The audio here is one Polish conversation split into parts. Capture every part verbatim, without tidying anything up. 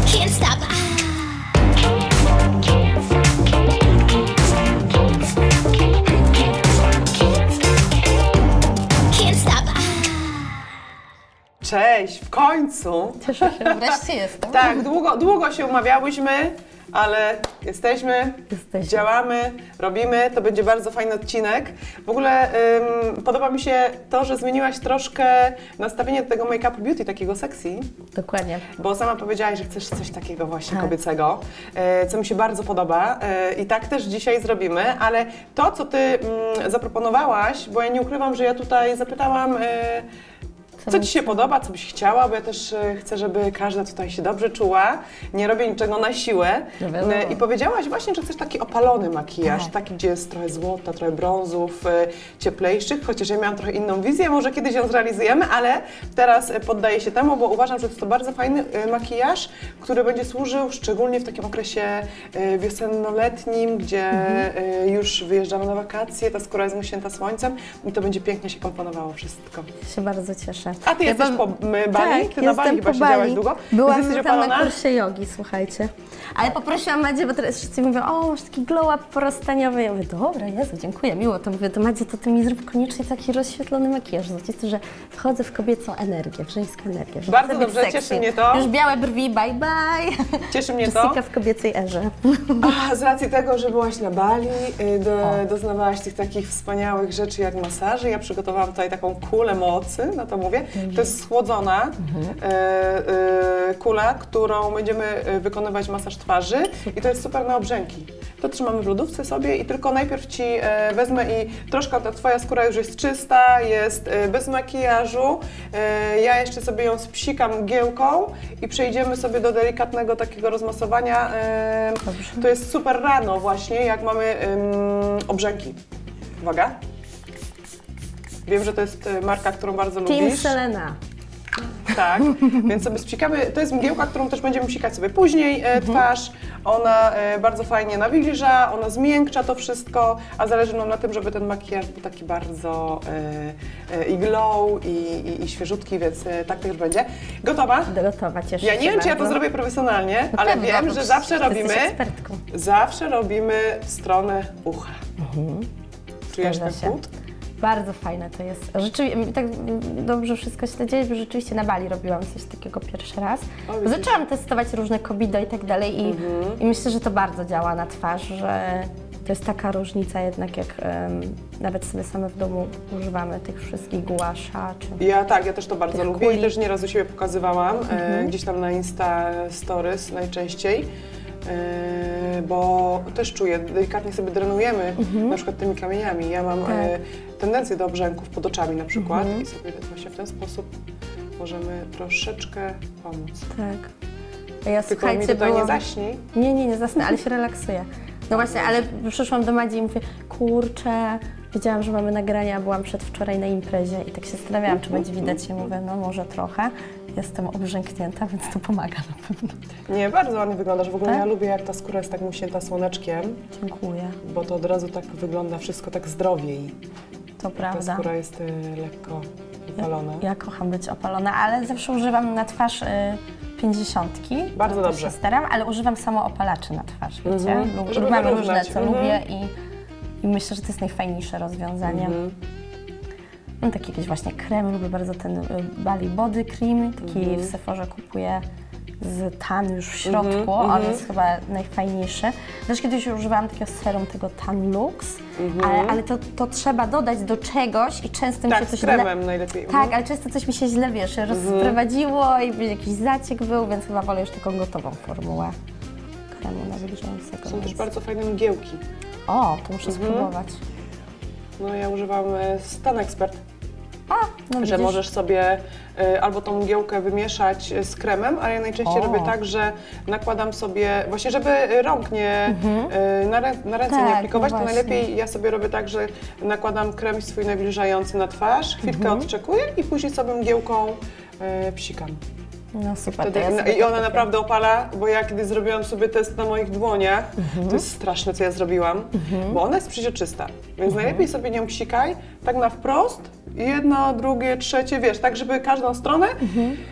Can't stop. Can't stop. Cześć, w końcu. Cieszę się, wreszcie jestem. Tak, długo, długo się umawiałyśmy, ale jesteśmy, Jesteśmy. działamy, robimy. To będzie bardzo fajny odcinek. W ogóle ym, podoba mi się to, że zmieniłaś troszkę nastawienie do tego make-upu beauty, takiego sexy. Dokładnie. Bo sama powiedziałaś, że chcesz coś takiego właśnie Tak. kobiecego, e, co mi się bardzo podoba e, i tak też dzisiaj zrobimy, ale to, co Ty mm, zaproponowałaś, bo ja nie ukrywam, że ja tutaj zapytałam, e, co Ci się podoba, co byś chciała, bo ja też e, chcę, żeby każda tutaj się dobrze czuła, nie robię niczego na siłę. No wiadomo. E, I powiedziałaś właśnie, że chcesz taki opalony makijaż, Tak. taki, gdzie jest trochę złota, trochę brązów, e, cieplejszych, chociaż ja miałam trochę inną wizję, może kiedyś ją zrealizujemy, ale teraz e, poddaję się temu, bo uważam, że jest to bardzo fajny e, makijaż, który będzie służył szczególnie w takim okresie e, wiosenno-letnim, gdzie e, już wyjeżdżamy na wakacje, ta skóra jest muśnięta słońcem i to będzie pięknie się komponowało wszystko. Się bardzo cieszę. A Ty Ja jesteś byłam- po m, Bali? Tak, Ty na Bali jestem chyba po siedziałaś Bali. długo? Byłam Ty jesteś tam opalona? na kursie jogi, słuchajcie. Ale poprosiłam Madzie, bo teraz wszyscy mówią, o, masz taki glow up porostaniowy. Ja mówię, dobra, Jezu, dziękuję, miło. To mówię, to Madzie, to Ty mi zrób koniecznie taki rozświetlony makijaż. Zobaczcie, że wchodzę w kobiecą energię, w żeńską energię. że Bardzo chcę być dobrze, sexy. cieszy mnie to. Już białe brwi, bye bye. Cieszy mnie to. Jessica w kobiecej erze. A, z racji tego, że byłaś na Bali, y, do, doznawałaś tych takich wspaniałych rzeczy jak masaże, ja przygotowałam tutaj taką kulę mocy, no to mówię. To jest schłodzona y, y, kula, którą będziemy y, wykonywać masaż twarzy i to jest super na obrzęki. To trzymamy w lodówce sobie i tylko najpierw Ci y, wezmę i troszkę ta Twoja skóra już jest czysta, jest y, bez makijażu. Y, ja jeszcze sobie ją spsikam mgiełką i przejdziemy sobie do delikatnego takiego rozmasowania. Y, Dobrze. to jest super rano właśnie, jak mamy ym, obrzęki. Uwaga. Wiem, że to jest y, marka, którą bardzo Team lubisz. Selena. Tak, więc sobie spsikamy. To jest mgiełka, którą też będziemy psikać sobie później e, twarz. Ona e, bardzo fajnie nawilża, ona zmiękcza to wszystko, a zależy nam na tym, żeby ten makijaż był taki bardzo e, e, i glow, i, i, i świeżutki, więc e, tak też będzie. Gotowa? Gotowa, cieszę Ja się nie wiem, czy ja to bardzo. zrobię profesjonalnie, ale pewno, wiem, bo że zawsze ty robimy, jesteś ekspertką. zawsze robimy w stronę ucha. Czujesz ten Zgadza się. chłód? Bardzo fajne to jest. Rzeczywiście, tak dobrze wszystko śledziłeś, bo rzeczywiście na Bali robiłam coś takiego pierwszy raz. O, widzisz. Zaczęłam testować różne kobido i tak dalej i, Mhm. i myślę, że to bardzo działa na twarz, że to jest taka różnica jednak, jak um, nawet sobie same w domu używamy tych wszystkich guasza czy... Ja tak, ja też to bardzo Tych lubię i kuli. też nieraz u siebie pokazywałam, e, Mhm. gdzieś tam na Insta Stories najczęściej, e, bo też czuję, delikatnie sobie drenujemy na przykład tymi kamieniami. Ja mam e, Mhm. Tak. tendencję do obrzęków pod oczami na przykład Mhm. i sobie właśnie w ten sposób możemy troszeczkę pomóc. Tak. A ja, Tylko mi słuchajcie, tutaj nie byłam- zaśnij. Nie, nie, nie zasnę, ale się relaksuję. No właśnie, ale przyszłam do Madzi i mówię, kurczę, wiedziałam, że mamy nagrania, a byłam przedwczoraj na imprezie i tak się zastanawiałam, czy będzie widać. Ja mówię, no może trochę. Jestem obrzęknięta, więc to pomaga na pewno. Nie, bardzo ładnie wyglądasz. W ogóle Tak? ja lubię, jak ta skóra jest tak musięta słoneczkiem, Dziękuję, bo to od razu tak wygląda wszystko tak zdrowiej. to Ta prawda. skóra jest y, lekko upalona. Ja kocham być opalona, ale zawsze używam na twarz y, pięćdziesiątki. Bardzo To też dobrze. się staram, ale używam samo opalaczy na twarz, wiecie? Mhm. Lub, Żeby mam różne, wyrównać. co Mhm. lubię i, i myślę, że to jest najfajniejsze rozwiązanie. Mhm. Mam taki jakiś właśnie krem, lubię bardzo ten y, Bali Body Cream, taki Mhm. w Sephorze kupuję z tan już w środku, Mhm, on mhm. jest chyba najfajniejszy. Też kiedyś używałam takiego serum, tego Tan Lux, Mhm. ale, ale to, to trzeba dodać do czegoś i często mi się Tak, coś z kremem źle... najlepiej. Tak, ale często coś mi się źle, wiesz, rozprowadziło i jakiś zaciek był, więc chyba wolę już taką gotową formułę kremu nawilżającego. Są też więc- bardzo fajne mgiełki. O, to muszę spróbować. No ja używam e, Stan Expert, A, no że widzisz? możesz sobie e, albo tą mgiełkę wymieszać e, z kremem, ale ja najczęściej O. robię tak, że nakładam sobie, właśnie żeby e, rąk nie, e, na, rę, na ręce Tak, nie no aplikować, to właśnie. najlepiej ja sobie robię tak, że nakładam krem swój nawilżający na twarz, chwilkę odczekuję i później sobie mgiełką e, psikam. No super, Wtedy, to ja sobie I to ona kupię. naprawdę opala, bo ja kiedy zrobiłam sobie test na moich dłoniach, to jest straszne, co ja zrobiłam, bo ona jest przeźroczysta, więc najlepiej sobie nią psikaj, tak na wprost, jedno, drugie, trzecie, wiesz, tak żeby każdą stronę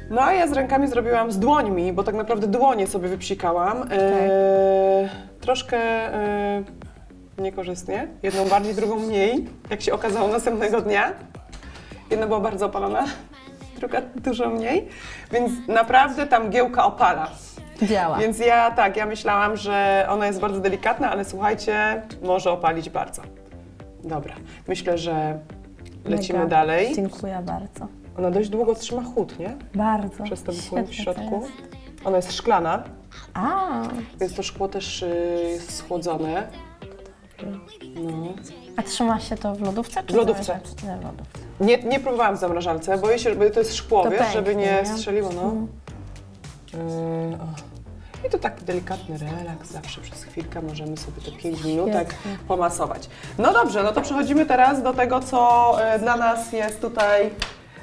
No a ja z rękami zrobiłam z dłońmi, bo tak naprawdę dłonie sobie wypsikałam. Tak. E, troszkę e, niekorzystnie, jedną bardziej, drugą mniej, jak się okazało następnego dnia. Jedna była bardzo opalona, druga dużo mniej, więc naprawdę ta mgiełka opala. Działa. Więc ja tak, ja myślałam, że ona jest bardzo delikatna, ale słuchajcie, może opalić bardzo. Dobra, myślę, że lecimy Mega. dalej. Dziękuję bardzo. Ona dość długo trzyma chód, nie? Bardzo. Przez ten Świetnie płyn w to środku. jest. Ona jest szklana, A, więc to szkło też y, jest schłodzone. No. a trzyma się to w lodówce? Czy W lodówce. cały czas? Nie, w lodówce. Nie, nie próbowałam w zamrażalce, boję się, żeby to jest szkło, To wiesz, pęknie, żeby nie nie? strzeliło, no. Mhm. Yy, o. I to taki delikatny relaks, zawsze przez chwilkę możemy sobie te pięć minutek Świetnie. pomasować. No dobrze, no to przechodzimy teraz do tego, co y, dla nas jest tutaj y,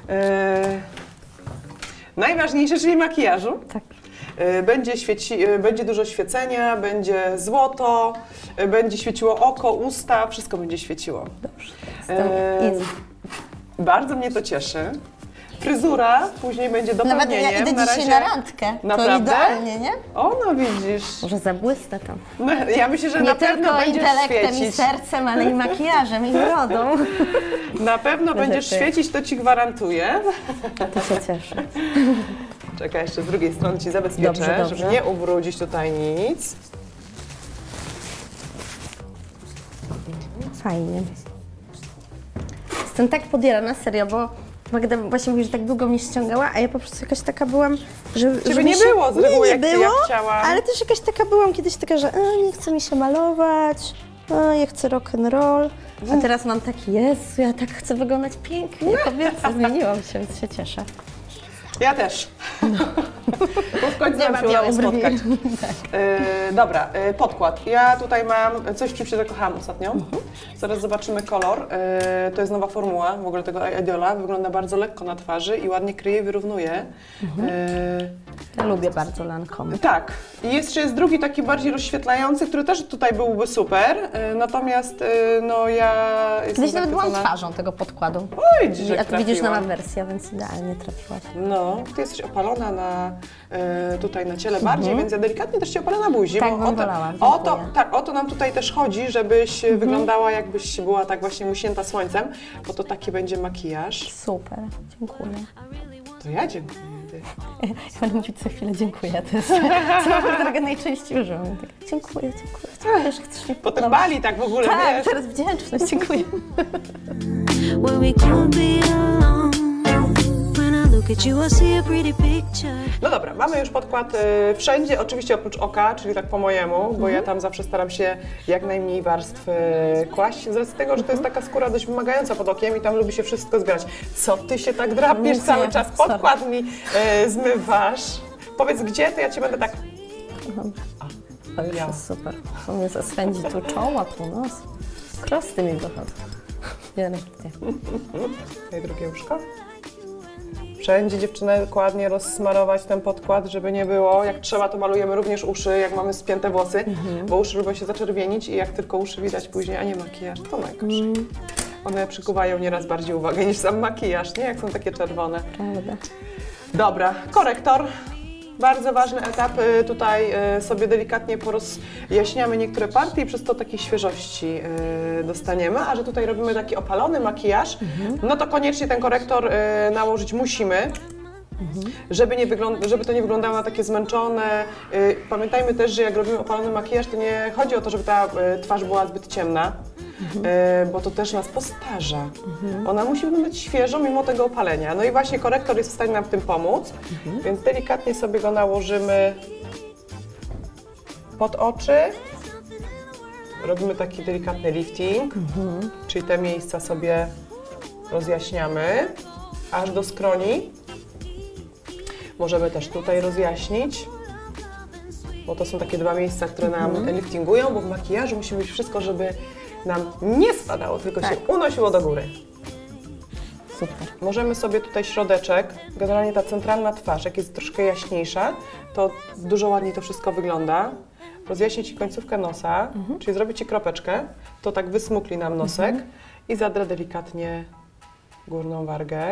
najważniejsze, czyli makijażu. Tak. Y, Będzie, świeci, y, będzie dużo świecenia, będzie złoto, y, będzie świeciło oko, usta, wszystko będzie świeciło. Dobrze. E, Easy. Bardzo mnie to cieszy. Fryzura później będzie Nawet dopełnieniem. ja idę na dzisiaj razie... na randkę. Naprawdę? To idealnie, nie? O, no widzisz. Może zabłysnę tam. No, ja myślę, że Nie na pewno tylko będziesz intelektem i świecić. sercem, ale i makijażem i brodą. Na pewno będziesz ty. świecić, to ci gwarantuję. To się cieszę. Czekaj, jeszcze z drugiej strony ci zabezpieczę, Dobrze, dobrze. żeby nie ubrudzić tutaj nic. Fajnie. Jestem tak podjarana, serio, bo Magda właśnie mówi, że tak długo mnie ściągała, a ja po prostu jakaś taka byłam, że... Ciebie że nie mi się, było z reguły, nie, jak nie ty- było, jak chciałam. ale też jakaś taka byłam kiedyś taka, że e, nie chce mi się malować, e, ja chcę rock and roll, a teraz mam taki, Jezu, ja tak chcę wyglądać pięknie, kobieco, zmieniłam się, więc się cieszę. Ja też. Bo w końcu Nie nam ma się udało białej brwi. spotkać. E, dobra, e, podkład. Ja tutaj mam coś, czym się zakochałam ostatnio. Zaraz zobaczymy kolor. E, to jest nowa formuła w ogóle tego Ideola. Wygląda bardzo lekko na twarzy i ładnie kryje i wyrównuje. E, Ja lubię bardzo Lancome. tak. I jeszcze jest drugi taki bardziej rozświetlający, który też tutaj byłby super. E, natomiast e, no ja jestem Kiedyś nawet byłam zachwycona. twarzą tego podkładu. Oj, że A tu widzisz trafiłam. nowa wersja, więc idealnie trafiła. No, ty jesteś opalona na, e, tutaj na ciele bardziej, więc ja delikatnie też cię opalę na buzi. Tak bo bym o to, wolała, o to, dziękuję. tak, o to nam tutaj też chodzi, żebyś wyglądała jakbyś była tak właśnie muśnięta słońcem, bo to taki będzie makijaż. Super, dziękuję. To ja dziękuję. Ja będę mówić co chwilę dziękuję, to jest słowo, którego najczęściej używam. Tak, dziękuję, dziękuję, dziękuję, że chcesz mnie Potem podobać. bali tak w ogóle, Tak, wiesz. teraz wdzięczność, dziękuję. Where we could be alone. When I look at you, I see a pretty picture. No dobra, mamy już podkład y, wszędzie, oczywiście oprócz oka, czyli tak po mojemu, bo ja tam zawsze staram się jak najmniej warstw y, kłaść, z racji tego, że to jest taka skóra dość wymagająca pod okiem i tam lubi się wszystko zbierać. Co ty się tak drapiesz Nic cały nie, czas, sorry. podkład mi y, zmywasz. Powiedz gdzie, to ja cię będę tak... To już Ja. jest super. To mnie zaswędzi tu czoła, tu nos. Krosty mi dochodzą. Nie, nie, nie. Tutaj drugie łóżko. Wszędzie dziewczyny dokładnie rozsmarować ten podkład, żeby nie było. Jak trzeba, to malujemy również uszy, jak mamy spięte włosy, bo uszy lubią się zaczerwienić i jak tylko uszy widać później, a nie makijaż, to najgorzej. One przykuwają nieraz bardziej uwagę niż sam makijaż, nie? Jak są takie czerwone. Prawda. Dobra, korektor. Bardzo ważny etap. Y, Tutaj y, sobie delikatnie porozjaśniamy niektóre partie i przez to takiej świeżości y, dostaniemy. A że tutaj robimy taki opalony makijaż, no to koniecznie ten korektor y, nałożyć musimy. Żeby, nie wygląd- żeby to nie wyglądało na takie zmęczone. Y, Pamiętajmy też, że jak robimy opalony makijaż, to nie chodzi o to, żeby ta y, twarz była zbyt ciemna, y, bo to też nas postarza. Ona musi wyglądać świeżo mimo tego opalenia. No i właśnie korektor jest w stanie nam w tym pomóc, więc delikatnie sobie go nałożymy pod oczy. Robimy taki delikatny lifting, czyli te miejsca sobie rozjaśniamy, aż do skroni. Możemy też tutaj rozjaśnić, bo to są takie dwa miejsca, które nam liftingują, bo w makijażu musi być wszystko, żeby nam nie spadało, tylko Tak. się unosiło do góry. Super. Możemy sobie tutaj środeczek, generalnie ta centralna twarz, jak jest troszkę jaśniejsza, to dużo ładniej to wszystko wygląda. Rozjaśnić Ci końcówkę nosa, czyli zrobić Ci kropeczkę, to tak wysmukli nam nosek i zadrę delikatnie górną wargę.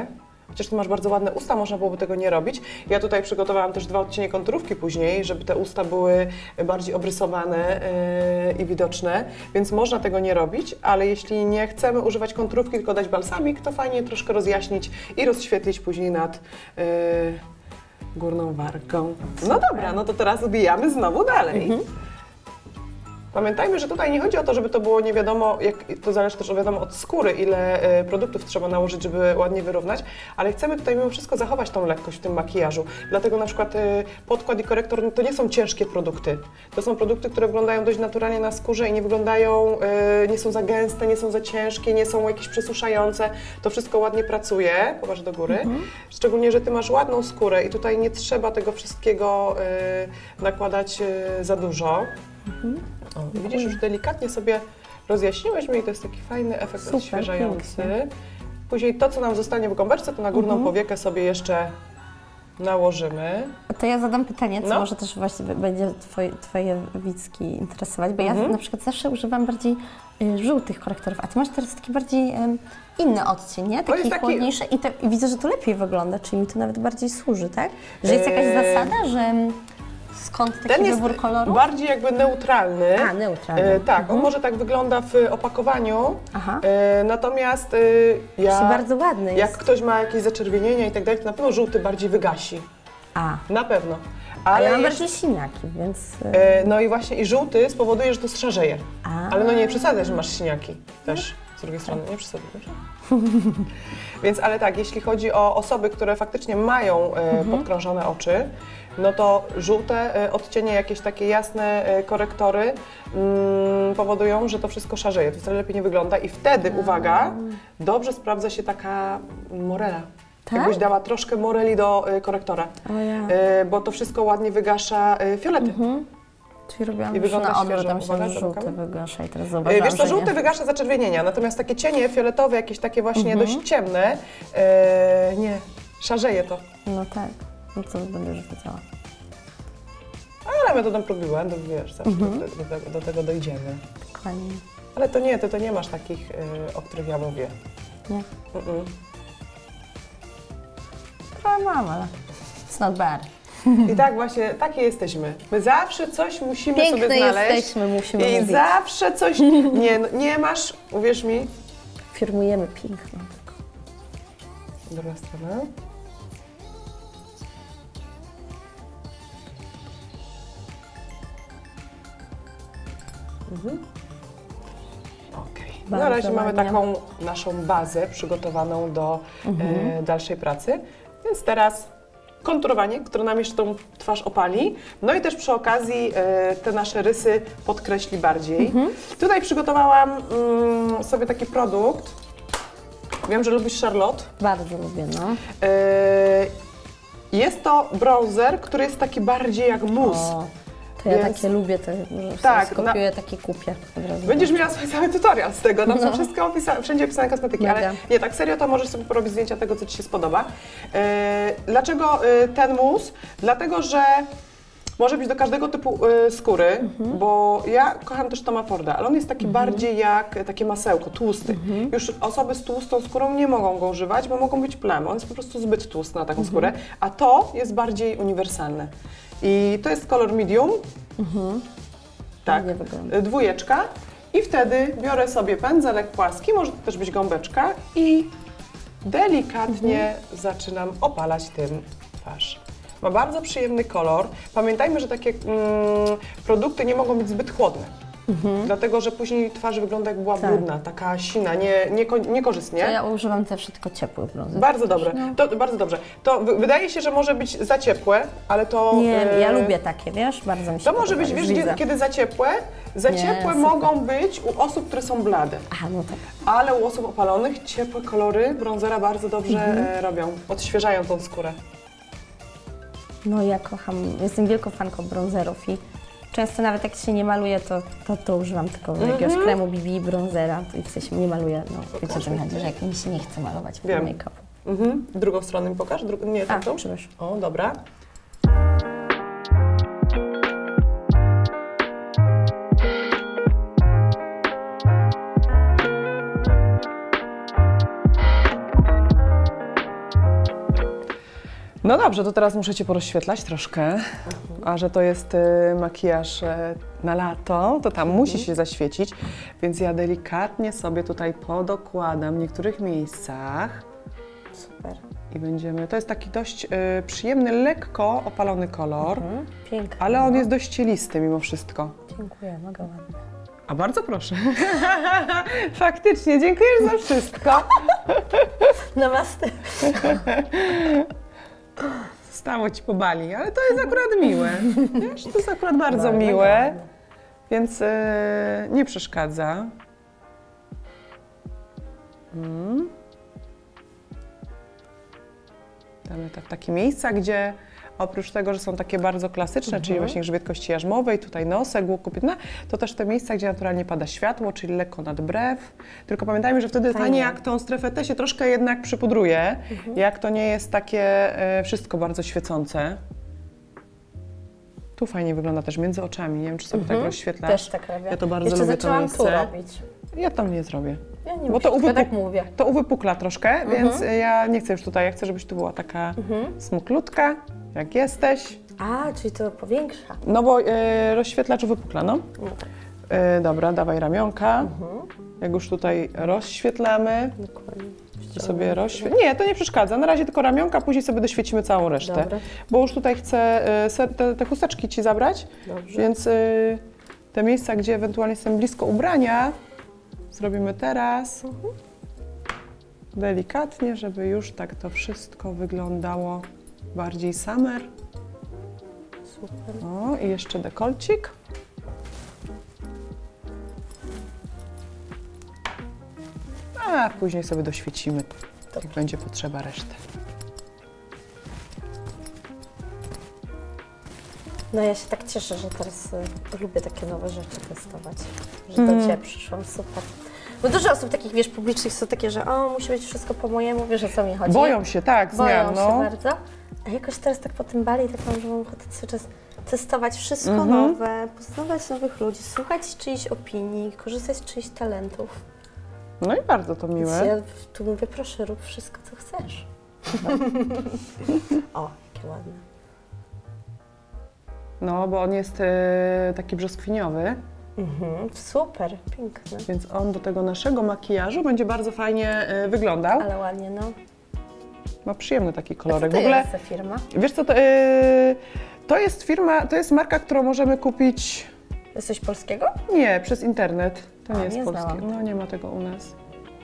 Chociaż ty masz bardzo ładne usta, można byłoby tego nie robić. Ja tutaj przygotowałam też dwa odcienie konturówki później, żeby te usta były bardziej obrysowane yy, i widoczne, więc można tego nie robić, ale jeśli nie chcemy używać konturówki, tylko dać balsamik, to fajnie troszkę rozjaśnić i rozświetlić później nad yy, górną wargą. No dobra, no to teraz odbijamy znowu dalej. Mhm. Pamiętajmy, że tutaj nie chodzi o to, żeby to było nie wiadomo, jak, to zależy też wiadomo od skóry, ile y, produktów trzeba nałożyć, żeby ładnie wyrównać, ale chcemy tutaj mimo wszystko zachować tą lekkość w tym makijażu. Dlatego na przykład y, podkład i korektor no, to nie są ciężkie produkty. To są produkty, które wyglądają dość naturalnie na skórze i nie wyglądają, y, nie są za gęste, nie są za ciężkie, nie są jakieś przesuszające. To wszystko ładnie pracuje, popatrz do góry. Mhm. Szczególnie, że ty masz ładną skórę i tutaj nie trzeba tego wszystkiego y, nakładać y, za dużo. Mhm. O, widzisz, już delikatnie sobie rozjaśniłeś mi i to jest taki fajny efekt Super, odświeżający. pięknie. Później to, co nam zostanie w gąbeczce, to na górną Mhm. powiekę sobie jeszcze nałożymy. To ja zadam pytanie, co No. może też właśnie będzie twoje, twoje widzki interesować, bo Mhm. ja na przykład zawsze używam bardziej y, żółtych korektorów, a ty masz teraz taki bardziej y, inny odcień, nie? Taki, jest taki- chłodniejszy i, te, i widzę, że to lepiej wygląda, czyli mi to nawet bardziej służy, tak? Że jest jakaś Eee, zasada, że mm, skąd taki Ten jest wybór koloru? bardziej jakby neutralny. A, neutralny. E, tak, Mhm. on może tak wygląda w opakowaniu, Aha. e, natomiast e, ja, Właśnie bardzo ładny jak jest. ktoś ma jakieś zaczerwienienia i tak dalej, to na pewno żółty bardziej wygasi. A, Na pewno. a Ale ja mam jeśli- bardziej siniaki, więc... y, e, no i właśnie i żółty spowoduje, że to zszarzeje. A. Ale no nie przesadzaj, że masz siniaki też. Z drugiej strony, nie przesadzaj. Więc, ale tak, jeśli chodzi o osoby, które faktycznie mają e, podkrążone oczy, no to żółte e, odcienie, jakieś takie jasne e, korektory mm, powodują, że to wszystko szarzeje, to wcale lepiej nie wygląda i wtedy, uwaga, dobrze sprawdza się taka morela. Tak? Jakbyś dała troszkę moreli do e, korektora, O ja. e, bo to wszystko ładnie wygasza e, fiolety. Mhm. Czyli robiłam I już wygląda na odwrót, świeżo. tam się Uwaga, żółty zamykamy. wygasza i teraz E, zauważyłam, Wiesz co, że żółty nie. wygasza zaczerwienienia, natomiast takie cienie fioletowe, jakieś takie właśnie Mhm. dość ciemne, e, nie, szarzeje to. No tak, no to będę już wiedziała. Ale metodą prób i błędów, wiesz, zawsze Mhm. do, do, tego, do tego dojdziemy. Dokładnie. Ale to nie, ty to nie masz takich, y, o których ja mówię. Nie. Mm-mm. Trochę mam, ale it's not bad. I tak właśnie, takie jesteśmy. My zawsze coś musimy Piękne sobie znaleźć. jesteśmy, musimy I mówić. zawsze coś, nie, no, nie masz, uwierz mi, Firmujemy piękno. druga strona. Mhm. Okej. Na Bardzo razie mamy ładnie. taką naszą bazę przygotowaną do Mhm. e, dalszej pracy. Więc teraz konturowanie, które nam jeszcze tą twarz opali. No i też przy okazji e, te nasze rysy podkreśli bardziej. Mhm. Tutaj przygotowałam mm, sobie taki produkt. Wiem, że lubisz Charlotte. Bardzo lubię, no. E, jest to bronzer, który jest taki bardziej jak mus. O, to ja Więc- takie lubię, to że Tak, sobie skopiuję, takie kupię. od razu. Będziesz miała swój cały tutorial z tego, tam są No. wszystkie opisa, wszędzie opisane kosmetyki, Mega. ale nie, tak serio to możesz sobie porobić zdjęcia tego, co Ci się spodoba. E, dlaczego e, ten mus? Dlatego, że może być do każdego typu e, skóry, Mhm. bo ja kocham też Toma Forda, ale on jest taki bardziej jak e, takie masełko, tłusty. Mhm. Już osoby z tłustą skórą nie mogą go używać, bo mogą być plamy, on jest po prostu zbyt tłusty na taką Mhm. skórę, a to jest bardziej uniwersalne. I to jest kolor medium. Tak, Ładnie wygląda. dwójeczka i wtedy biorę sobie pędzelek płaski, może to też być gąbeczka i delikatnie Mhm. zaczynam opalać tym twarz. Ma bardzo przyjemny kolor. Pamiętajmy, że takie mm, produkty nie mogą być zbyt chłodne, dlatego że później twarz wygląda jak była Tak. brudna, taka sina, nie, nie, niekorzystnie. To ja używam zawsze tylko ciepłych brązów. Bardzo dobrze, No. to bardzo dobrze. To wy- wydaje się, że może być za ciepłe, ale to... Nie, e, ja lubię takie, wiesz, bardzo mi się To może podoba, być, już wiesz, widzę. kiedy, kiedy za ciepłe? Za Nie, ciepłe super. mogą być u osób, które są blade, Aha, no tak. ale u osób opalonych ciepłe kolory bronzera bardzo dobrze Mhm. e, robią, odświeżają tą skórę. No ja kocham, jestem wielką fanką bronzerów i często nawet jak się nie maluje, to, to, to używam tylko jakiegoś kremu B B, bronzera i w sensie nie maluję, no wiecie o co mi chodzi, że jak mi się nie chce malować Wiem. make-upu. Mhm. Drugą stronę mi pokaż, Dru nie A, tamtą? przepraszam. O, dobra. No dobrze, to teraz muszę Cię porozświetlać troszkę, a że to jest y, makijaż y, na lato, to tam musi się zaświecić, więc ja delikatnie sobie tutaj podokładam w niektórych miejscach. Super. I będziemy, to jest taki dość y, przyjemny, lekko opalony kolor, Mhm. Piękny. ale on jest dość cielisty mimo wszystko. Dziękuję, mega ładny. A bardzo proszę. Faktycznie, dziękujesz za wszystko. Namaste. Stało Ci po Bali, ale to jest akurat miłe. Wiesz, to jest akurat bardzo Bardzo miłe, ładne. więc y, nie przeszkadza. Mm. Damy tak takie miejsca, gdzie oprócz tego, że są takie bardzo klasyczne, czyli właśnie grzbiet kości jarzmowej, tutaj nosek, łokopietna, to też te miejsca, gdzie naturalnie pada światło, czyli lekko nad brew. Tylko pamiętajmy, że wtedy fajnie, jak tą strefę T się troszkę jednak przypudruje, jak to nie jest takie e, wszystko bardzo świecące. Tu fajnie wygląda też między oczami, nie wiem, czy sobie tak rozświetlasz. Też tak robię. Ja to bardzo Jeszcze lubię to zaczęłam miejsce. tu robić. Ja tam nie zrobię. Ja nie Bo muszę, to tylko uwypuk- tak mówię. To uwypukla troszkę, więc ja nie chcę już tutaj, ja chcę, żebyś tu była taka smuklutka, jak jesteś. A, czyli to powiększa. No bo e, rozświetlacz uwypukla, no. No tak. E, dobra, dawaj ramionka. Jak już tutaj rozświetlamy, Dokładnie. to sobie rozświetlamy. Nie, to nie przeszkadza. Na razie tylko ramionka, później sobie doświecimy całą resztę. Dobra. Bo już tutaj chcę e, ser- te, te chusteczki Ci zabrać, Dobrze. więc e, te miejsca, gdzie ewentualnie jestem blisko ubrania, zrobimy teraz. Delikatnie, żeby już tak to wszystko wyglądało bardziej summer. Super. O, i jeszcze dekolcik. A później sobie doświecimy, jak będzie potrzeba, resztę. No ja się tak cieszę, że teraz y, lubię takie nowe rzeczy testować. Że do Ciebie przyszłam, super. Bo dużo osób takich, wiesz, publicznych są takie, że o, musi być wszystko po mojemu, wiesz, o co mi chodzi. Boją się, tak, Boją zmian, się no. bardzo. A jakoś teraz tak po tym Bali, tak mam, że mam ochotę cały czas testować wszystko Mhm. nowe, poznawać nowych ludzi, słuchać czyichś opinii, korzystać z czyichś talentów. No i bardzo to Więc miłe. ja tu mówię, proszę, rób wszystko, co chcesz. O, jakie ładne. No, bo on jest e, taki brzoskwiniowy, Mhm, super, piękne. więc on do tego naszego makijażu będzie bardzo fajnie e, wyglądał. Ale ładnie, no. Ma przyjemny taki A co kolorek. to W ogóle, jest za firma? wiesz co, to, e, to jest firma, to jest marka, którą możemy kupić, Jest coś polskiego? nie, przez internet. To A, nie jest nie polskie. znałam. No, nie ma tego u nas.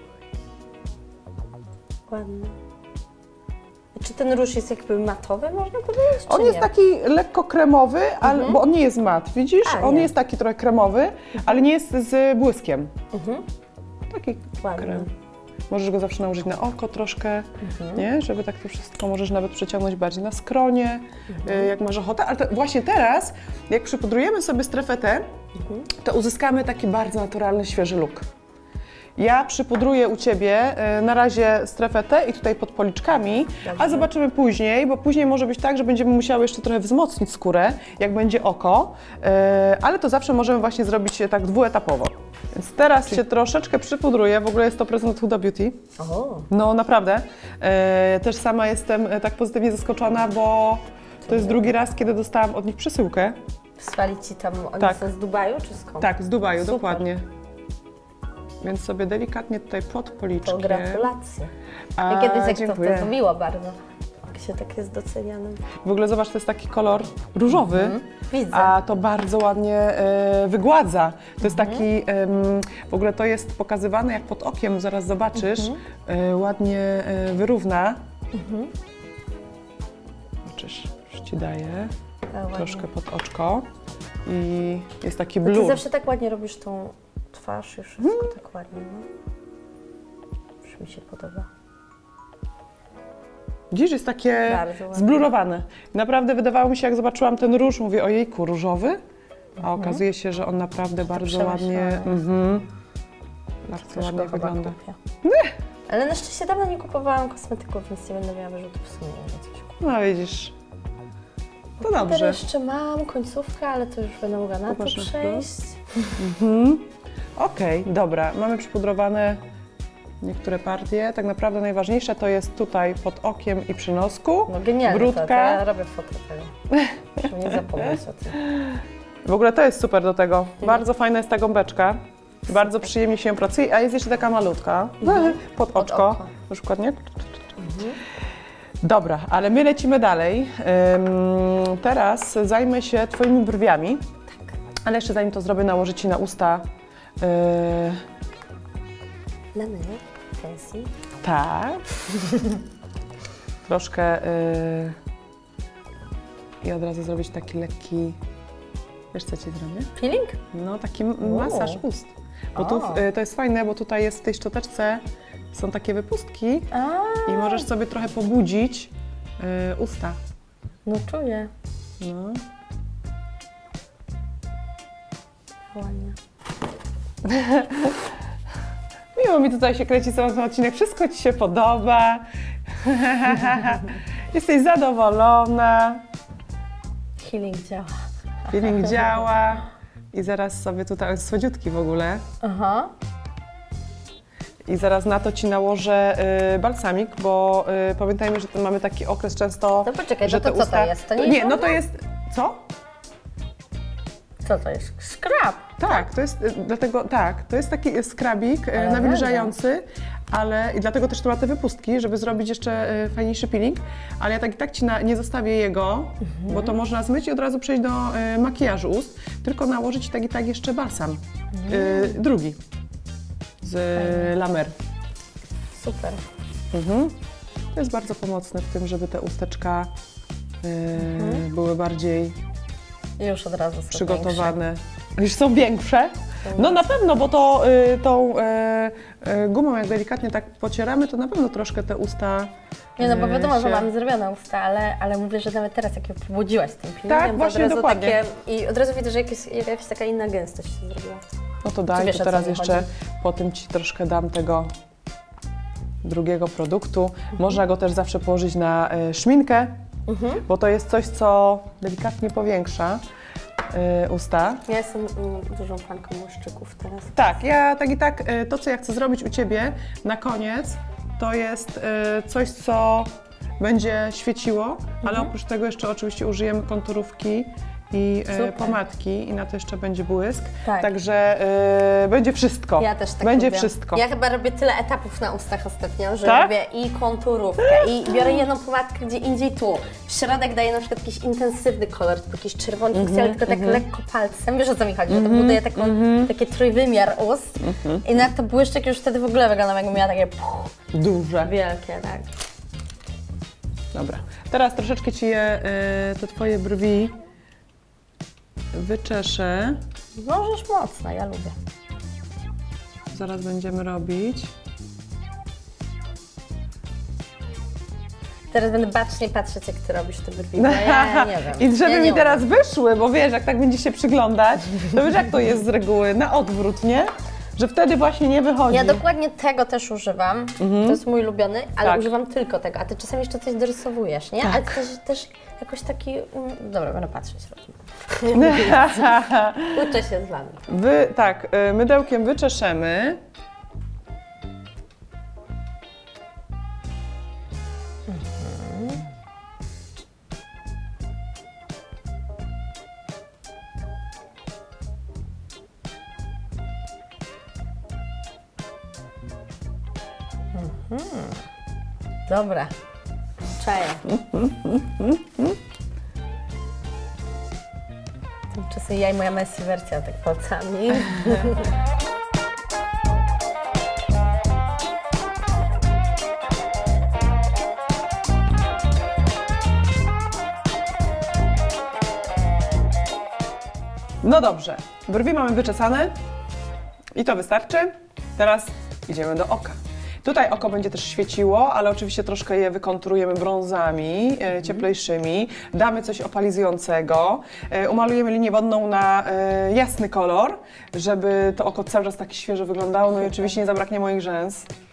Ładny. Czy ten róż jest jakby matowy, można powiedzieć, czy On jest nie? taki lekko kremowy, ale, bo on nie jest mat, widzisz? A, on nie. jest taki trochę kremowy, ale nie jest z błyskiem. Mhm. Taki Ładny. krem. Możesz go zawsze nałożyć na oko troszkę, nie? Żeby tak to wszystko możesz nawet przeciągnąć bardziej na skronie, y, jak masz ochotę. Ale to właśnie teraz, jak przypudrujemy sobie strefę T, to uzyskamy taki bardzo naturalny, świeży look. Ja przypudruję u Ciebie y, na razie strefę T i tutaj pod policzkami, a Dobrze. zobaczymy później, bo później może być tak, że będziemy musiały jeszcze trochę wzmocnić skórę, jak będzie oko, y, ale to zawsze możemy właśnie zrobić tak dwuetapowo. Więc teraz się troszeczkę przypudruję, w ogóle jest to prezent od Huda Beauty. O, No naprawdę, e, też sama jestem e, tak pozytywnie zaskoczona, bo to jest drugi raz, kiedy dostałam od nich przesyłkę. wysłali Ci tam, oni Tak. są z Dubaju, czy skąd? Tak, z Dubaju, Super. dokładnie. Więc sobie delikatnie tutaj pod To policzkiem. gratulacje. A, Ja kiedyś jak to, dziękuję. to miło bardzo, jak się tak jest docenianym. W ogóle zobacz, to jest taki kolor różowy, Widzę. a to bardzo ładnie e, wygładza. To jest Mhm. taki, em, w ogóle to jest pokazywane jak pod okiem, zaraz zobaczysz, Mhm. e, ładnie e, wyrówna. Zobaczysz, już Ci daję. A, ładnie. Troszkę pod oczko i jest taki Bo Ty blur. zawsze tak ładnie robisz tą twarz i wszystko Mhm. tak ładnie, no. Już mi się podoba. Widzisz, jest takie Bardzo ładnie. zblurowane. Naprawdę wydawało mi się, jak zobaczyłam ten róż, mówię, ojejku, różowy, a okazuje się, że on naprawdę bardzo ładnie, przemyślane. mhm, bardzo Też ładnie go chyba wygląda. kupię. Ale na szczęście dawno nie kupowałam kosmetyków, więc nie będę miała wyrzutów sumienia, że coś kupię. No widzisz, to Teraz dobrze. jeszcze mam końcówkę, ale to już będę mogła na to Popatrz na to. przejść. Mhm. Okej, dobra, mamy przypudrowane niektóre partie. Tak naprawdę najważniejsze to jest tutaj pod okiem i przy nosku. No genialnie, Brudka. to, to ja robię fotę tego. Muszę nie zapomnieć o tym. W ogóle to jest super do tego. Bardzo fajna jest ta gąbeczka. Bardzo przyjemnie się pracuje, a jest jeszcze taka malutka pod oczko. oko. Na przykład, nie? Dobra, ale my lecimy dalej. Ym, teraz zajmę się Twoimi brwiami. Ale jeszcze zanim to zrobię, nałożę Ci na usta. Yy, Lamy, fancy. tak. Troszkę. Yy, I od razu zrobić taki lekki. Wiesz, co Ci zrobię? Peeling? No, taki m- masaż ust. Bo tu, O. y, to jest fajne, bo tutaj jest w tej szczoteczce są takie wypustki A, i możesz sobie trochę pobudzić y, usta. no czuję. No. Ładnie. Miło mi tutaj się kręci cały ten odcinek, wszystko Ci się podoba. Jesteś zadowolona, Healing działa. feeling działa. I zaraz sobie tutaj, jest słodziutki w ogóle. Aha. I zaraz na to Ci nałożę y, balsamik, bo y, pamiętajmy, że to mamy taki okres często, To poczekaj, że no to te co usta... to jest? To nie nie, jest no to woda? jest... Co? Co to jest? Scrub. Tak, to jest, y, dlatego, tak, to jest taki skrabik y, Ale nawilżający, ale i dlatego też to ma te wypustki, żeby zrobić jeszcze y, fajniejszy peeling, ale ja tak i tak Ci na, nie zostawię jego, Mhm. bo to można zmyć i od razu przejść do y, makijażu ust, tylko nałożyć tak i tak jeszcze balsam, y, drugi z y, La Mer. Super. Mhm. To jest bardzo pomocne w tym, żeby te usteczka y, Mhm. były bardziej I już od razu są przygotowane. Już są większe? No na pewno, bo to y, tą y, y, gumą, jak delikatnie tak pocieramy, to na pewno troszkę te usta. Nie, no bo y, wiadomo, że się- mam zrobione usta, ale, ale mówię, że nawet teraz, jak je pobudziłaś z tym peelingiem, Tak, to właśnie, od razu dokładnie. takie... I od razu widzę, że jakieś, jakaś taka inna gęstość się zrobiła. No to daj, wiesz, to o co teraz mi jeszcze chodzi. po tym Ci troszkę dam tego drugiego produktu. Mhm. Można go też zawsze położyć na y, szminkę, Mhm. bo to jest coś, co delikatnie powiększa y, usta. Ja jestem mm, dużą fanką błyszczyków teraz. Tak, ja tak i tak, y, to co ja chcę zrobić u Ciebie na koniec, to jest y, coś, co będzie świeciło, ale Mhm. oprócz tego jeszcze oczywiście użyjemy konturówki i y, Super. pomadki i na to jeszcze będzie błysk. Tak. Także y, będzie wszystko. Ja też tak Będzie lubię. wszystko. Ja chyba robię tyle etapów na ustach ostatnio, że Tak? robię i konturówkę, i biorę jedną pomadkę gdzie indziej tu. W środek daję na przykład jakiś intensywny kolor, typu jakiś czerwony, Mhm, mm tylko tak lekko palcem. Wiesz, o co mi chodzi, że to buduje taką, taki trójwymiar ust Mhm. i na to błyszczyk już wtedy w ogóle wygląda, jakby miała takie puh, Duże. wielkie, tak. Dobra. Teraz troszeczkę Ci je, y, te Twoje brwi wyczeszę. Możesz mocno, ja lubię. Zaraz będziemy robić. Teraz będę bacznie patrzeć, jak ty robisz te brwi, bo ja nie wiem. I żeby ja mi nie teraz umiem. wyszły, bo wiesz, jak tak będzie się przyglądać, to wiesz, jak to jest z reguły, na odwrót, nie? Że wtedy właśnie nie wychodzi. Ja dokładnie tego też używam, to jest mój ulubiony, ale Tak. używam tylko tego, a ty czasami jeszcze coś dorysowujesz, nie? Tak. Ale też, też jakoś taki... Um... Dobra, będę patrzeć. Uczę się z wami. Wy, tak, y, mydełkiem wyczeszemy. Dobra, czaję. Tymczasem ja i moja Messi wersja tak palcami. No dobrze, brwi mamy wyczesane i to wystarczy. Teraz idziemy do oka. Tutaj oko będzie też świeciło, ale oczywiście troszkę je wykonturujemy brązami e, cieplejszymi. Damy coś opalizującego. E, umalujemy linię wodną na e, jasny kolor, żeby to oko cały czas tak świeżo wyglądało. No i oczywiście nie zabraknie moich rzęs.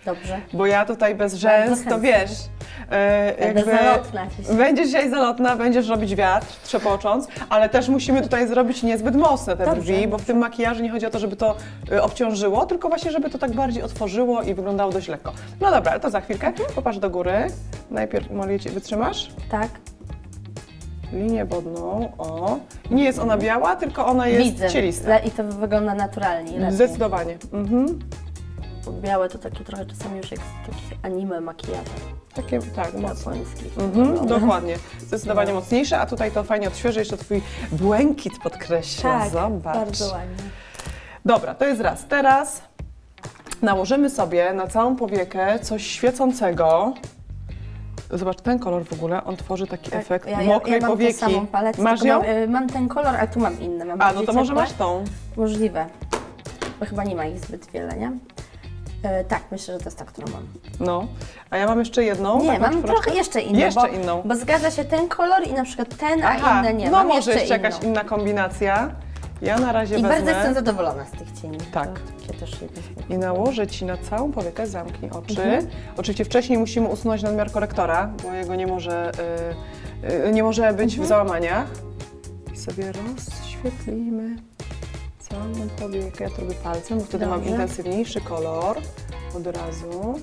Dobrze. Bo ja tutaj bez rzęs, to chętnie. wiesz, e, Będę zalotna dziś. będziesz dzisiaj zalotna, będziesz robić wiatr, trzepocząc, ale też musimy tutaj zrobić niezbyt mocne te Dobrze. brwi, bo w tym makijażu nie chodzi o to, żeby to y, obciążyło, tylko właśnie, żeby to tak bardziej otworzyło i wyglądało dość lekko. No dobra, ale to za chwilkę. Popatrz do góry. Najpierw, Molly, wytrzymasz? Tak. Linię bodną, o. Nie jest ona biała, tylko ona jest Widzę. cielista. Le- I to wygląda naturalnie. Lepiej. Zdecydowanie. Mhm. Białe to takie trochę czasami już jak takie anime makijaże Takie, tak, mocne. japońskich. Mhm, dokładnie. Zdecydowanie mocniejsze, a tutaj to fajnie odświeży, jeszcze twój błękit podkreśla. Tak, Zobacz. bardzo ładnie. Dobra, to jest raz. Teraz nałożymy sobie na całą powiekę coś świecącego. Zobacz, ten kolor w ogóle, on tworzy taki Tak, efekt ja, ja, mokrej ja mam powieki. tę samą paletę, Masz tylko ją? Mam, y, mam ten kolor, ale tu mam inny. Mam A, no bardziej to może ciepłe. masz tą. Możliwe, bo chyba nie ma ich zbyt wiele, nie? E, tak, myślę, że to jest ta, którą mam. No. A ja mam jeszcze jedną. Nie, taką mam czwóreczkę. trochę jeszcze inną. Jeszcze bo, inną. Bo zgadza się ten kolor i na przykład ten, a Aha, inne nie. no mam może jeszcze inną. jakaś inna kombinacja. Ja na razie I wezmę bardzo jestem zadowolona z tych cieni. Tak. To takie też jedno z i nałożę Ci na całą powiekę, zamknij oczy. Mhm. Oczywiście wcześniej musimy usunąć nadmiar korektora, bo jego nie może, y, y, nie może być Mhm. w załamaniach. I sobie rozświetlimy całą powiekę. Ja to robię palcem, bo wtedy mam Dobrze. intensywniejszy kolor od razu.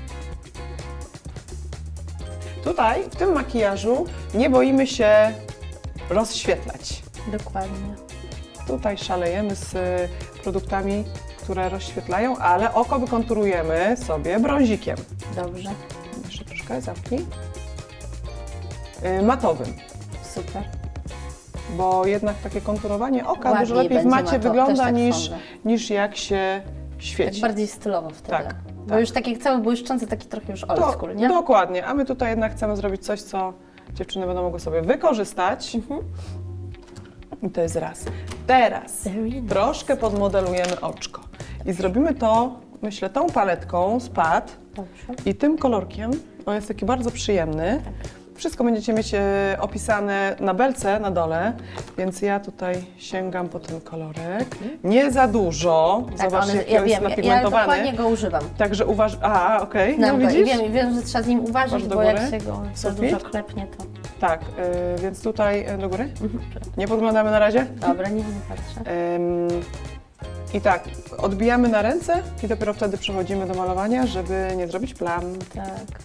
Tutaj, w tym makijażu, nie boimy się rozświetlać. Dokładnie. Tutaj szalejemy z produktami, które rozświetlają, ale oko wykonturujemy sobie brązikiem. Dobrze. Jeszcze troszkę, zamknij. Yy, matowym, Super. bo jednak takie konturowanie oka Ładniej dużo lepiej w będzie macie matowo, też wygląda tak niż, sądzę. niż jak się Tak świeci. bardziej stylowo wtedy. Tak, Bo tak. już taki cały błyszczący, taki trochę już old To- school, nie? Dokładnie, a my tutaj jednak chcemy zrobić coś, co dziewczyny będą mogły sobie wykorzystać. Mhm. I to jest raz. Teraz Very nice. troszkę podmodelujemy oczko. I zrobimy to, myślę, tą paletką z Pat Dobrze. i tym kolorkiem. On jest taki bardzo przyjemny. Wszystko będziecie mieć e, opisane na belce na dole, więc ja tutaj sięgam po ten kolorek. Nie za dużo. Tak, Zobacz, on, jak ja on jest wiem, ja, ja napigmentowany. dokładnie go używam. Także uważ... A, okej, Znam no go i widzisz? wiem, i wiem, że trzeba z nim uważać, Masz do bo jak góry? się go za Sufit? dużo klepnie, to... Tak, e, więc tutaj e, do góry. Mhm. Nie podglądamy na razie. Dobra, nie, nie patrzę. Ym, I tak, odbijamy na ręce i dopiero wtedy przechodzimy do malowania, żeby nie zrobić plam. Tak.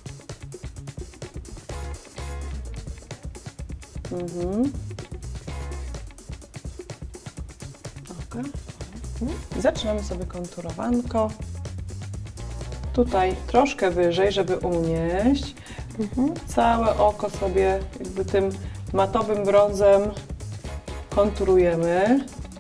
Mhm. Okay. Zaczynamy sobie konturowanko. Tutaj troszkę wyżej, żeby unieść. Mhm. Całe oko sobie jakby tym matowym brązem konturujemy.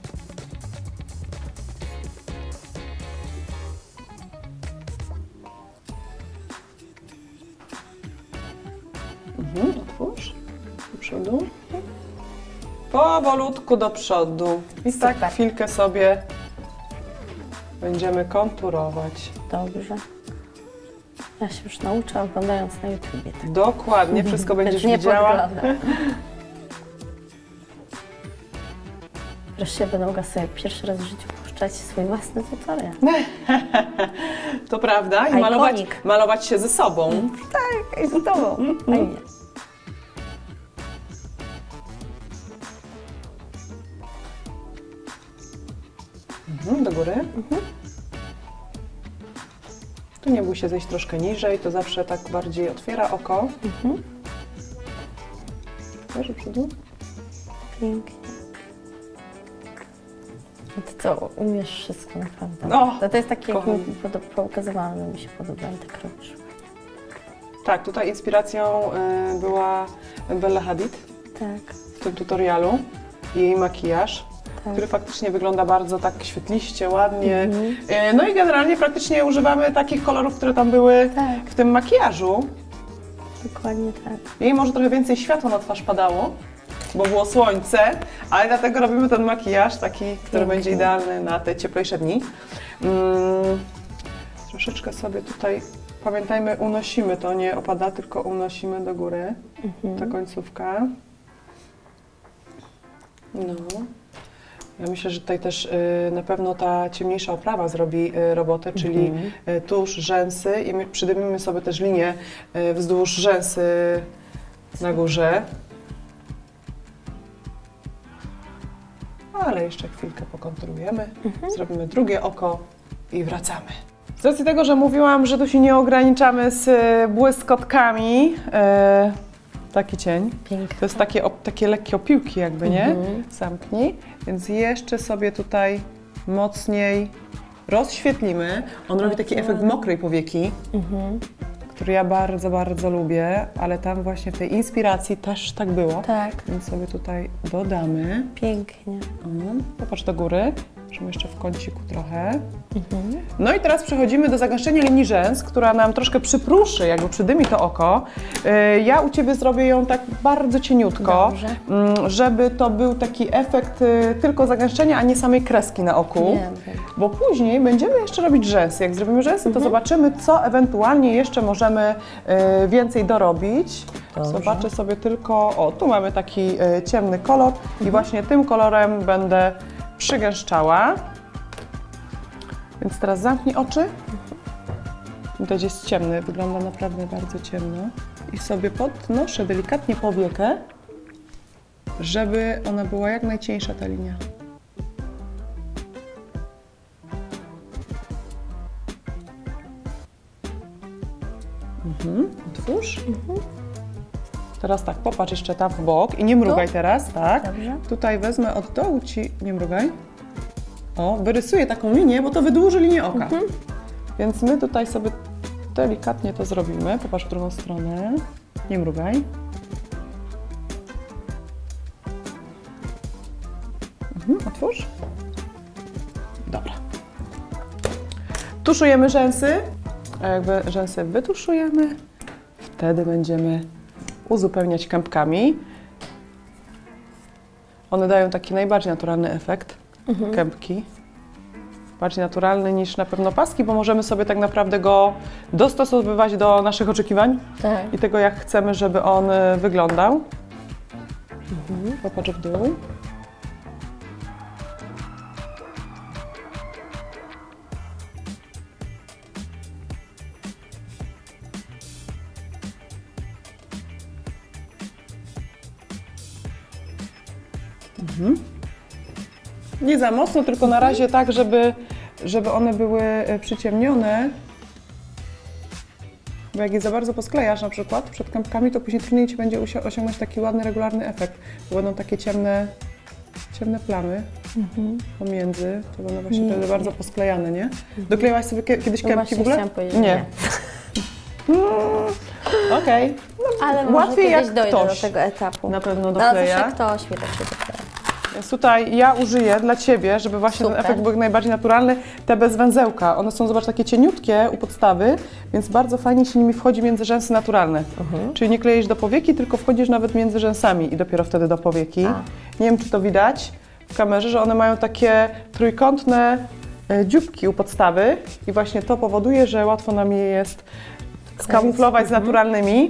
Mhm, otwórz. Do przodu. Powolutku do przodu. I tak Super. chwilkę sobie będziemy konturować. Dobrze. Ja się już nauczę oglądając na YouTubie. Tak. Dokładnie, wszystko będziesz nie widziała. podglądam. Wreszcie będę mogła sobie pierwszy raz w życiu puszczać swój własny tutorial. To prawda. I Iconic. malować, malować się ze sobą. Tak, i z tobą. Fajnie. Mhm, do góry. Tu nie bój się zejść troszkę niżej, to zawsze tak bardziej otwiera oko. Mhm. Wiesz, do przodu? Pięknie. No to co, umiesz wszystko naprawdę. No, to, to jest takie, jak kocham. mi podo- pokazywałam, że mi się podoba i tak robisz. Tak, tutaj inspiracją y, była Bella Hadid Tak, w tym tutorialu. Jej makijaż, tak. który faktycznie wygląda bardzo tak świetliście, ładnie. Mhm. Y, No i generalnie praktycznie używamy takich kolorów, które tam były Tak. w tym makijażu. Dokładnie tak. Jej może trochę więcej światła na twarz padało, bo było słońce, ale dlatego robimy ten makijaż taki, który Pięknie. będzie idealny na te cieplejsze dni. Mm, troszeczkę sobie tutaj, pamiętajmy, unosimy to, nie opada, tylko unosimy do góry, Mhm. ta końcówka. No. Ja myślę, że tutaj też y, na pewno ta ciemniejsza oprawa zrobi y, robotę, czyli Mhm. y, tusz, rzęsy i my przydymimy sobie też linię y, wzdłuż rzęsy na górze. Ale jeszcze chwilkę pokontrolujemy, Mhm. zrobimy drugie oko i wracamy. Z racji tego, że mówiłam, że tu się nie ograniczamy z y, błyskotkami, y, taki cień. Piękne. To jest takie, op, takie lekkie opiłki jakby, nie? Mhm. Zamknij. Więc jeszcze sobie tutaj mocniej rozświetlimy. On robi taki efekt mokrej powieki, Mhm. który ja bardzo, bardzo lubię, ale tam właśnie w tej inspiracji też tak było. Tak, Więc sobie tutaj dodamy. pięknie. O, popatrz do góry, możemy jeszcze w kąciku trochę. Mhm. No i teraz przechodzimy do zagęszczenia linii rzęs, która nam troszkę przypruszy, jakby przydymi to oko. Yy, Ja u Ciebie zrobię ją tak bardzo cieniutko, Dobrze. mm, żeby to był taki efekt y, tylko zagęszczenia, a nie samej kreski na oku. Wiem, wiem. Bo później będziemy jeszcze robić rzęsy. Jak zrobimy rzęsy, to zobaczymy, co ewentualnie jeszcze możemy y, więcej dorobić. Dobrze. Zobaczę sobie tylko, o tu mamy taki y, ciemny kolor i właśnie tym kolorem będę przygęszczała. Więc teraz zamknij oczy. Widać, jest ciemny, wygląda naprawdę bardzo ciemno. I sobie podnoszę delikatnie powiekę, żeby ona była jak najcieńsza ta linia. Mhm. Otwórz. Teraz tak, popatrz jeszcze tam w bok i nie mrugaj Tu? teraz, tak? Dobrze. Tutaj wezmę od dołu Ci, nie mrugaj. O, wyrysuję taką linię, bo to wydłuży linię oka. Więc my tutaj sobie delikatnie to zrobimy. Popatrz w drugą stronę. Nie mrugaj. Mhm, otwórz. Dobra. Tuszujemy rzęsy. A jakby rzęsy wytuszujemy, wtedy będziemy uzupełniać kępkami. One dają taki najbardziej naturalny efekt, kępki. Bardziej naturalny niż na pewno paski, bo możemy sobie tak naprawdę go dostosowywać do naszych oczekiwań Tak. i tego, jak chcemy, żeby on y, wyglądał. Mhm. Popatrz w dół. Mhm. Nie za mocno, tylko na razie tak, żeby, żeby one były e, przyciemnione. Bo jak je za bardzo posklejasz na przykład przed kępkami, to później trudniej Ci będzie usi- osiągnąć taki ładny, regularny efekt. Bo będą takie ciemne, ciemne plamy Mhm. pomiędzy. To będą właśnie Nie. wtedy bardzo posklejane, nie? Doklejałaś sobie kie- kiedyś No kępki właśnie w ogóle? chciałam powiedzieć, Nie. nie. Mm, Okej. Ale może Łatwiej kiedyś jak dojdę ktoś. do tego etapu. Na pewno No dokleja. zawsze ktoś mi tak się dokleja. Więc tutaj ja użyję dla Ciebie, żeby właśnie Super. ten efekt był jak najbardziej naturalny, te bez węzełka. One są, zobacz, takie cieniutkie u podstawy, więc bardzo fajnie się nimi wchodzi między rzęsy naturalne. Czyli nie kleisz do powieki, tylko wchodzisz nawet między rzęsami i dopiero wtedy do powieki. A. Nie wiem, czy to widać w kamerze, że one mają takie trójkątne e, dzióbki u podstawy i właśnie to powoduje, że łatwo nam je jest skamuflować z naturalnymi.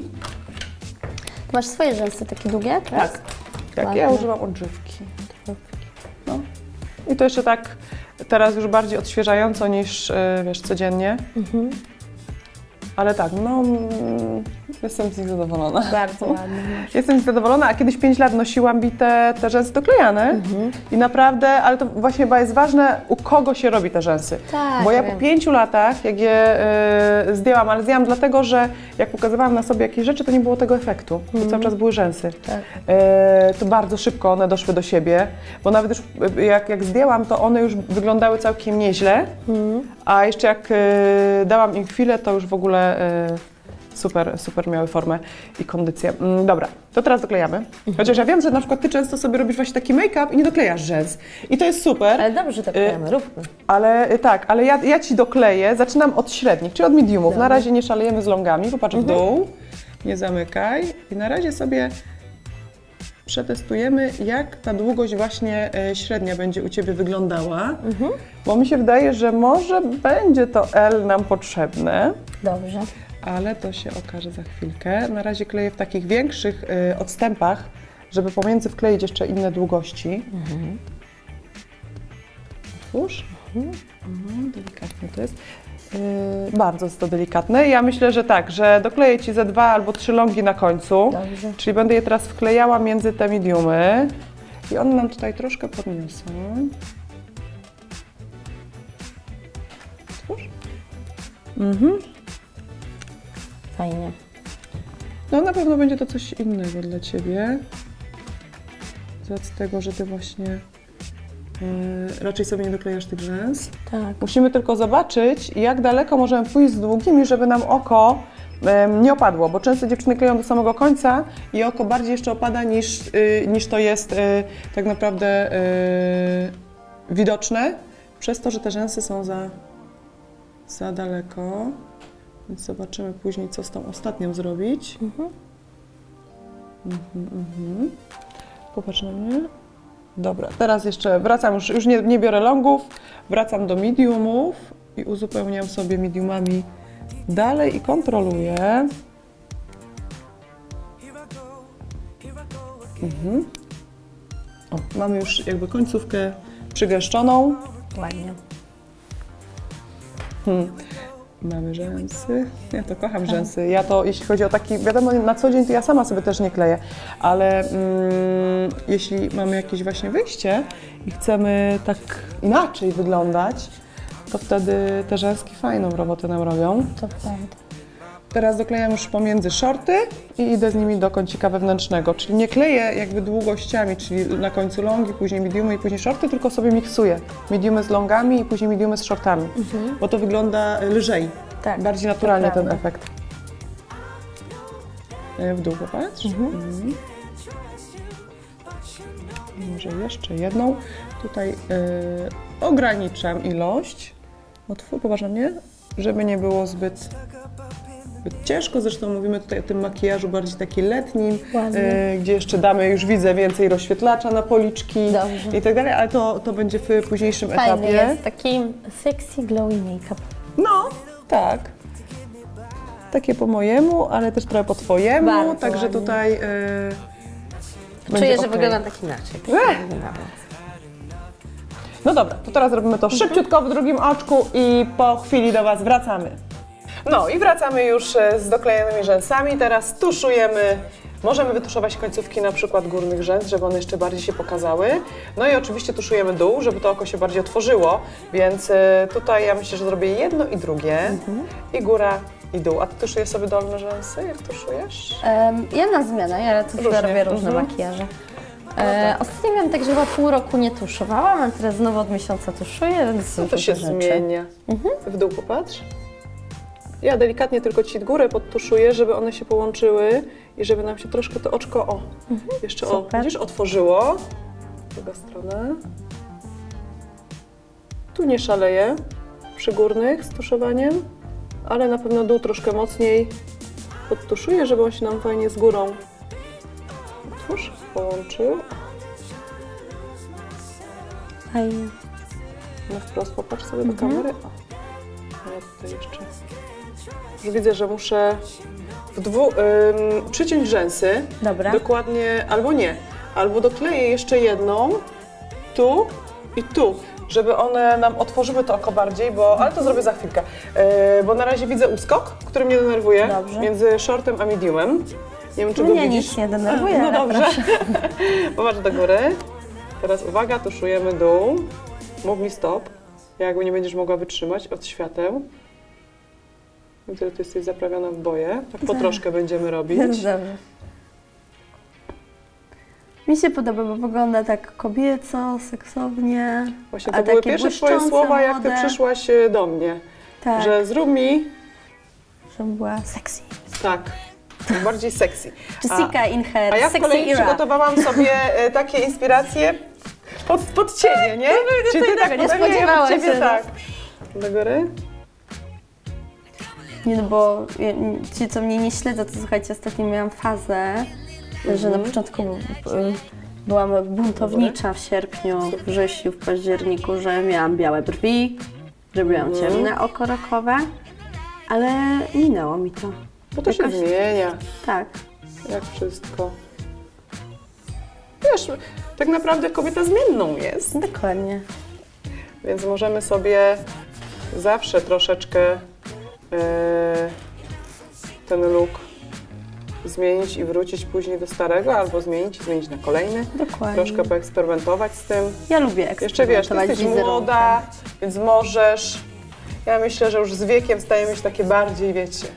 Ty masz swoje rzęsy takie długie? teraz? Tak, tak, ja Ładne. używam odżywki. No. I to jeszcze tak teraz już bardziej odświeżająco niż, e, wiesz, codziennie. Mhm. Ale tak, no mm, jestem z nich zadowolona. Bardzo ładne. Jestem z nich zadowolona, a kiedyś pięć lat nosiłam mi te, te rzęsy doklejane Mhm. i naprawdę, ale to właśnie chyba jest ważne, u kogo się robi te rzęsy. Tak, Bo ja wiem. po pięciu latach, jak je y, zdjęłam, ale zdjęłam dlatego, że jak pokazywałam na sobie jakieś rzeczy, to nie było tego efektu, bo cały czas były rzęsy. Tak. E, to bardzo szybko one doszły do siebie, bo nawet już e, jak, jak zdjęłam, to one już wyglądały całkiem nieźle, a jeszcze jak e, dałam im chwilę, to już w ogóle e, super, super miały formę i kondycję. Mm, dobra, to teraz doklejamy. Chociaż ja wiem, że na przykład Ty często sobie robisz właśnie taki make-up i nie doklejasz rzęs. I to jest super, Ale dobrze doklejamy, róbmy. ale e, tak, ale ja, ja Ci dokleję, zaczynam od średnich, czyli od mediumów. Na razie nie szalejemy z longami, popatrz w dół, nie zamykaj i na razie sobie przetestujemy, jak ta długość właśnie e, średnia będzie u Ciebie wyglądała, bo mi się wydaje, że może będzie to L nam potrzebne, Dobrze. ale to się okaże za chwilkę. Na razie kleję w takich większych e, odstępach, żeby pomiędzy wkleić jeszcze inne długości. Otwórz. Mhm. Mhm, delikatnie to jest. Yy, bardzo jest to delikatne. Ja myślę, że tak, że dokleję Ci ze dwa albo trzy longi na końcu. Dobrze. Czyli będę je teraz wklejała między te mediumy. I one nam tutaj troszkę podniosą. Otwórz. Mhm. Fajnie. No na pewno będzie to coś innego dla Ciebie. Z racji tego, że Ty właśnie yy, raczej sobie nie doklejasz tych rzęs. Tak. Musimy tylko zobaczyć, jak daleko możemy pójść z długimi, żeby nam oko yy, nie opadło, bo często dziewczyny kleją do samego końca i oko bardziej jeszcze opada niż, yy, niż to jest yy, tak naprawdę yy, widoczne, przez to, że te rzęsy są za, za daleko. Więc zobaczymy później, co z tą ostatnią zrobić. Mhm. Mhm, mhm. Popatrz na mnie. Dobra, teraz jeszcze wracam, już, już nie, nie biorę longów, wracam do mediumów i uzupełniam sobie mediumami dalej i kontroluję. Mhm. O, mamy już jakby końcówkę przygęszczoną. Ładnie. Hmm. Mamy rzęsy. Ja to kocham rzęsy. Ja to, jeśli chodzi o taki, wiadomo, na co dzień to ja sama sobie też nie kleję, ale mm, jeśli mamy jakieś właśnie wyjście i chcemy tak inaczej wyglądać, to wtedy te rzęski fajną robotę nam robią. To prawda. Teraz doklejam już pomiędzy shorty i idę z nimi do kącika wewnętrznego, czyli nie kleję jakby długościami, czyli na końcu longi, później mediumy i później shorty, tylko sobie miksuję mediumy z longami i później mediumy z shortami, mhm. bo to wygląda lżej, tak, bardziej naturalnie ten efekt. W dół popatrz. Mhm. Mhm. Może jeszcze jedną. Tutaj yy, ograniczam ilość. Otwórz, popatrz na mnie, żeby nie było zbyt ciężko, zresztą mówimy tutaj o tym makijażu bardziej taki letnim, e, gdzie jeszcze damy, już widzę, więcej rozświetlacza na policzki Dobrze. i tak dalej, ale to, to będzie w późniejszym Fajny etapie. jest, taki sexy, glowy make-up. No, tak. Takie po mojemu, ale też trochę po Twojemu, Bardzo także ładnie. tutaj e, Czuję, że okay. wygląda tak inaczej. No dobra, to teraz robimy to szybciutko w drugim oczku i po chwili do Was wracamy. No i wracamy już z doklejonymi rzęsami, teraz tuszujemy, możemy wytuszować końcówki na przykład górnych rzęs, żeby one jeszcze bardziej się pokazały. No i oczywiście tuszujemy dół, żeby to oko się bardziej otworzyło, więc tutaj ja myślę, że zrobię jedno i drugie, mhm. i góra i dół. A Ty tuszujesz sobie dolne rzęsy, jak tuszujesz? Um, ja na zmianę, ja tu robię różne mhm. makijaże. E, ostatnio miałam tak, że chyba pół roku nie tuszowałam, a teraz znowu od miesiąca tuszuję, więc no to się rzeczy. zmienia. Mhm. W dół popatrz. Ja delikatnie tylko Ci górę podtuszuję, żeby one się połączyły i żeby nam się troszkę to oczko, o, mhm. jeszcze o, widzisz, otworzyło. Druga strona. Tu nie szaleję przy górnych z tuszowaniem, ale na pewno dół troszkę mocniej podtuszuję, żeby on się nam fajnie z górą otwórz, połączył. Fajnie. No wprost popatrz sobie mhm. do kamery. O. Ja tutaj jeszcze... Już widzę, że muszę w dwu, ym, przyciąć rzęsy. Dobra. Dokładnie, albo nie. Albo dokleję jeszcze jedną, tu i tu, żeby one nam otworzyły to oko bardziej, bo, ale to zrobię za chwilkę. Yy, bo na razie widzę uskok, który mnie denerwuje. Dobrze. Między shortem a mediumem. Nie wiem, czy no go nie, widzisz. Nic nie denerwuje. No dobrze. Popatrz do góry. Teraz uwaga, tuszujemy dół. Mów mi stop. Jakby nie będziesz mogła wytrzymać od świateł. Widzę, że Ty jesteś zaprawiona w boje. Tak po troszkę będziemy robić. Dobrze. Mi się podoba, bo wygląda tak kobieco, seksownie. Właśnie to były pierwsze Twoje słowa, jak Ty przyszłaś do mnie. Tak. Że zrób mi... Żebym była sexy. Tak. Bardziej sexy. Jessica in her A ja z kolei era. przygotowałam sobie takie inspiracje pod, pod Ciebie, nie? No, Czyli Ty tak nie spodziewałaś się. Tak. Do góry. Nie, no bo ci, co mnie nie śledzą, to słuchajcie, ostatnio miałam fazę, mhm. że na początku byłam buntownicza w sierpniu, w wrześniu, w październiku, że miałam białe brwi, że robiłam mhm. ciemne oko rokowe, ale minęło mi to. Bo to Jakoś... się zmienia. Tak. Jak wszystko. Wiesz, tak naprawdę kobieta zmienną jest. Dokładnie. więc możemy sobie zawsze troszeczkę yy, ten look zmienić i wrócić później do starego, albo zmienić i zmienić na kolejny. Dokładnie. Troszkę poeksperymentować z tym. Ja lubię Jeszcze wiesz, ty eksperymentować jesteś wizerunkiem. młoda, więc możesz. Ja myślę, że już z wiekiem stajemy się takie bardziej, wiecie.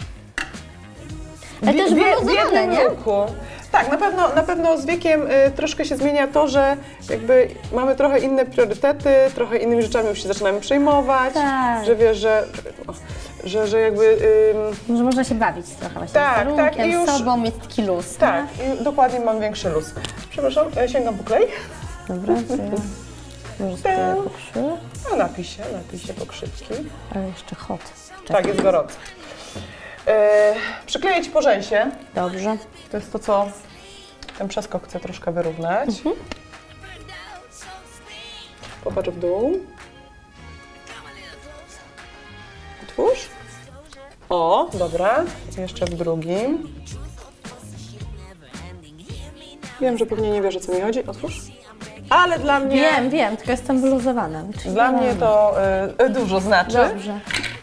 Ale też wyluzowane, nie? Ruchu. Tak, na pewno, na pewno z wiekiem y, troszkę się zmienia to, że jakby mamy trochę inne priorytety, trochę innymi rzeczami już się zaczynamy przejmować, Tak. że wiesz, że, o, że, że jakby... Ym, Że można się bawić trochę właśnie Tak, z tak, warunkiem, i już- sobą, mieć taki luz. tak, i dokładnie mam większy luz. Przepraszam, ja sięgam po klej. Nie? Dobra, to ja może sobie pokrzyję, No napij się, napij się pokrzywki. ale jeszcze hot. Tak, jest gorąco. E, przykleję Ci po rzęsie. Dobrze. To jest to, co ten przeskok chcę troszkę wyrównać. Mhm. Popatrz w dół. Otwórz. O, dobra. Jeszcze w drugim. Wiem, że pewnie nie wiesz, o co mi chodzi. Otwórz. Ale dla mnie... Wiem, wiem, tylko jestem wyluzowana. Czyli Dla mnie to y, dużo znaczy. Dobrze.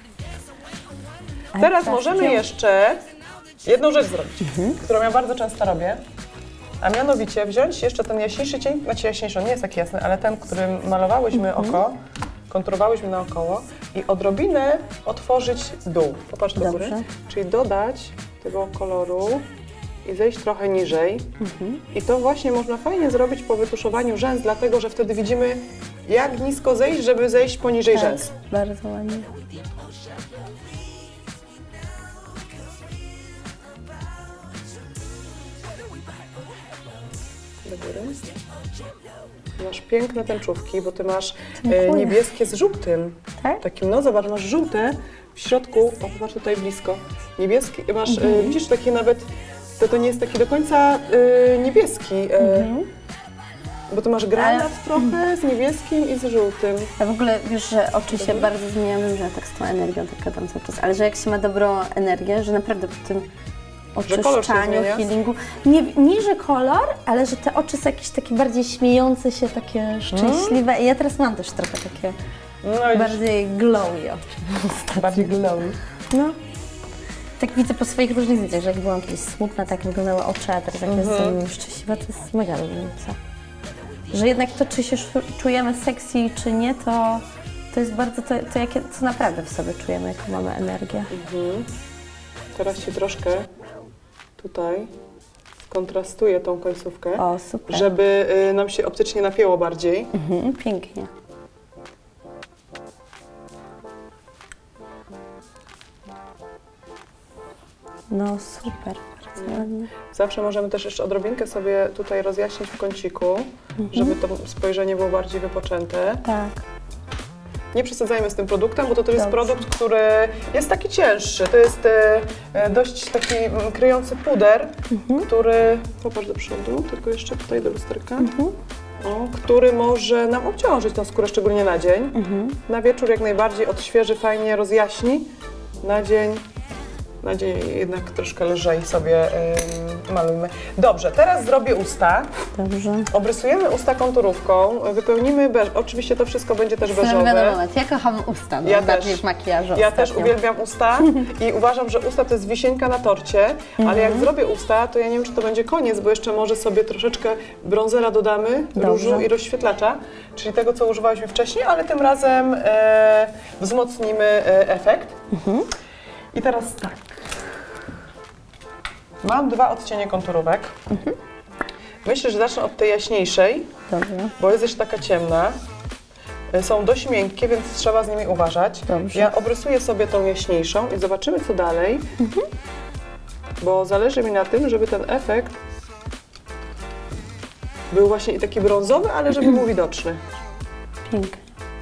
A Teraz teraz możemy gdzie- jeszcze jedną rzecz zrobić, którą ja bardzo często robię, a mianowicie wziąć jeszcze ten jaśniejszy cień, znaczy jaśniejszy, on nie jest taki jasny, ale ten, którym malowałyśmy oko, konturowałyśmy naokoło i odrobinę otworzyć dół. Popatrz do góry. Dobrze. Czyli dodać tego koloru i zejść trochę niżej. I to właśnie można fajnie zrobić po wytuszowaniu rzęs, dlatego że wtedy widzimy, jak nisko zejść, żeby zejść poniżej rzęs. Tak, bardzo ładnie. Do góry. Masz piękne tęczówki, bo ty masz e, Dziękuję. niebieskie z żółtym. Tak? Takim, no zobacz, masz żółte w środku, o popatrz tutaj blisko. Niebieski, masz, Mhm. e, widzisz, taki nawet, to, to nie jest taki do końca e, niebieski, e, Mhm. bo tu masz granat trochę z niebieskim i z żółtym. Ja w ogóle wiesz, że oczy się bardzo zmieniają, że tak z tą energią tak gadam cały czas, ale że jak się ma dobrą energię, że naprawdę po tym Że kolor się oczyszczaniu, zmienia? healingu, nie, nie że kolor, ale że te oczy są jakieś takie bardziej śmiejące się, takie szczęśliwe i ja teraz mam też trochę takie No i bardziej glowy oczy. bardziej glowy. No. Tak widzę po swoich różnych zdjęciach, że jak byłam kiedyś smutna, tak wyglądały oczy, a teraz jak Mhm. jestem szczęśliwa, to jest mega różnica. Że jednak to, czy się szu- czujemy sexy, czy nie, to, to jest bardzo to, to jakie, co naprawdę w sobie czujemy, jaką mamy energię. Mhm. Teraz Ci troszkę tutaj skontrastuję tą końcówkę, O, super. żeby y, nam się optycznie napięło bardziej. Mhm, pięknie. No super, bardzo ładnie. Zawsze możemy też jeszcze odrobinkę sobie tutaj rozjaśnić w kąciku, żeby to spojrzenie było bardziej wypoczęte. Tak. Nie przesadzajmy z tym produktem, bo to, to jest Dobrze. produkt, który jest taki cięższy. To jest e, e, dość taki mm, kryjący puder, który... Popatrz do przodu, tylko jeszcze tutaj do lusterka. O, który może nam obciążyć tą skórę, szczególnie na dzień. Na wieczór jak najbardziej odświeży, fajnie rozjaśni. Na dzień... Na dzień jednak troszkę lżej sobie ym, malujmy. Dobrze, teraz zrobię usta. Dobrze. Obrysujemy usta konturówką, wypełnimy beż. Oczywiście to wszystko będzie też beżowe. moment, ja kocham usta, no, Ja bardziej też. w makijażu Ja ostatnio. też uwielbiam usta i uważam, że usta to jest wisienka na torcie, ale jak zrobię usta, to ja nie wiem, czy to będzie koniec, bo jeszcze może sobie troszeczkę brązera dodamy, Dobrze. różu i rozświetlacza, czyli tego, co używałyśmy wcześniej, ale tym razem e, wzmocnimy e, efekt. I teraz tak. Mam dwa odcienie konturówek. Myślę, że zacznę od tej jaśniejszej, Dobrze. bo jest jeszcze taka ciemna. Są dość miękkie, więc trzeba z nimi uważać. Dobrze. Ja obrysuję sobie tą jaśniejszą i zobaczymy, co dalej. Bo zależy mi na tym, żeby ten efekt był właśnie i taki brązowy, ale żeby był widoczny. Pięknie.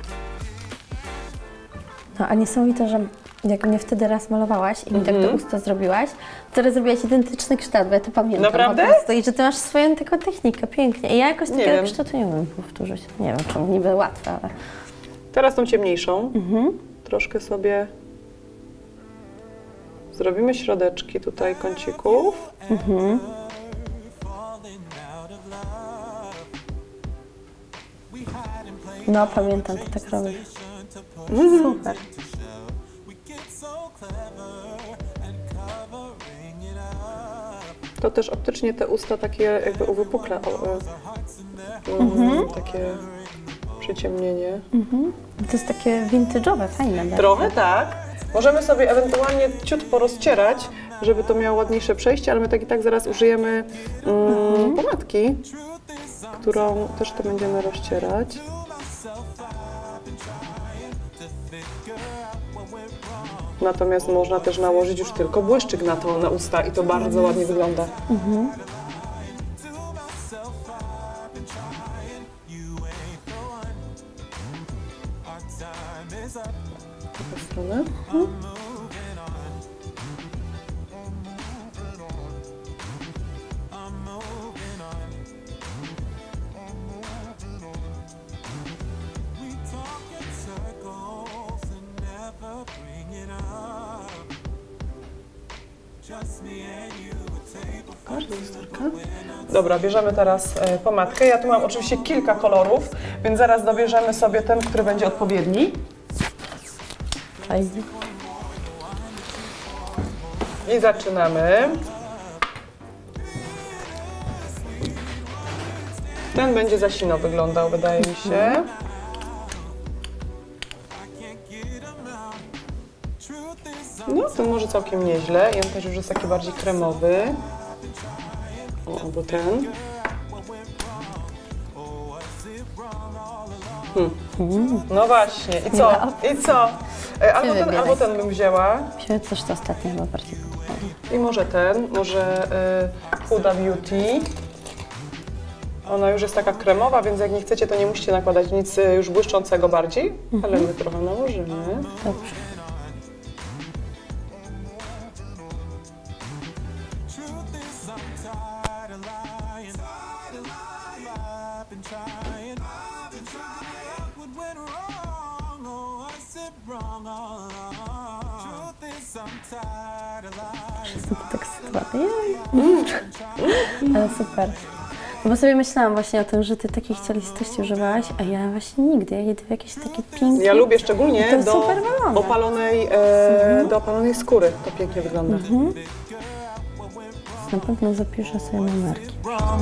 No a niesamowite, że jak mnie wtedy raz malowałaś i mi tak to usta zrobiłaś, to teraz zrobiłaś identyczny kształt, bo ja to pamiętam. Naprawdę? Po prostu. I że ty masz swoją taką technikę, pięknie. I ja jakoś Nie takiego wiem. kształtu nie umiem powtórzyć. Nie wiem, czemu niby łatwe, ale... Teraz tą ciemniejszą. Troszkę sobie zrobimy środeczki tutaj kącików. falling out of love. We hide No, pamiętam, ty tak robisz. Mm. Super. To też optycznie te usta takie jakby uwypukle, o, mm, takie przyciemnienie. Mhm. To jest takie vintage'owe, fajne. Trochę tak. Możemy sobie ewentualnie ciut porozcierać, żeby to miało ładniejsze przejście, ale my tak i tak zaraz użyjemy mm, mhm. pomadki, którą też to będziemy rozcierać. Natomiast można też nałożyć już tylko błyszczyk na to, na usta i to bardzo mhm. ładnie wygląda. Mhm. Z tej strony. Mhm. Dobra, bierzemy teraz pomadkę. Ja tu mam oczywiście kilka kolorów, więc zaraz dobierzemy sobie ten, który będzie odpowiedni. Fajnie. I zaczynamy. Ten będzie za sino wyglądał, wydaje mi się. No, ten może całkiem nieźle. I on też już jest taki bardziej kremowy. O, albo ten. Hmm. No właśnie. I co? I co? Albo ten, albo ten bym wzięła. Wziąłem coś, co ostatnio chyba bardziej podobało. I może ten, może y, Huda Beauty. Ona już jest taka kremowa, więc jak nie chcecie, to nie musicie nakładać nic już błyszczącego bardziej, mhm. ale my trochę nałożymy. Dobrze. Jestem podekscytowana. Mm. Ale super. No bo sobie myślałam właśnie o tym, że ty takich cielistości używałaś, a ja właśnie nigdy. Ja jedę w jakieś takie piękne. Ja lubię szczególnie do opalonej, e, mhm. do opalonej skóry. To pięknie wygląda. Mhm. Na pewno zapiszę sobie numerki.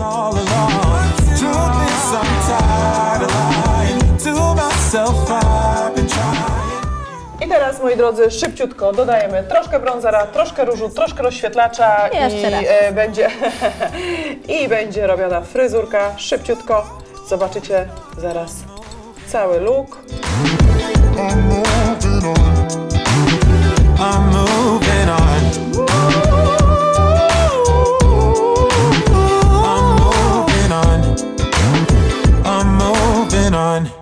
I teraz, moi drodzy, szybciutko dodajemy troszkę brązera, troszkę różu, troszkę rozświetlacza i, i e, będzie i będzie robiona fryzurka szybciutko. Zobaczycie zaraz cały look. I'm moving on. I'm moving on. I'm moving on. I'm moving on.